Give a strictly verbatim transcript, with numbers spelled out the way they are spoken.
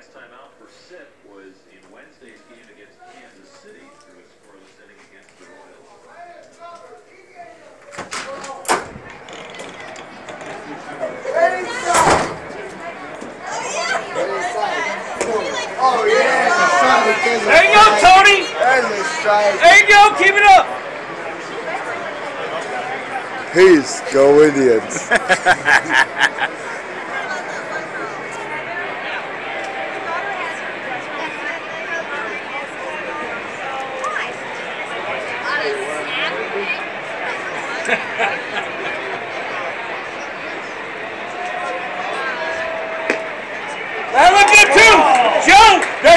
last time out for S I P was in Wednesday's game against Kansas City through a scoreless inning against the Royals. Oh yeah! There you go, Tony! There's a strike. There you go, keep it up! Peace, go Indians. That looked good too! Joe!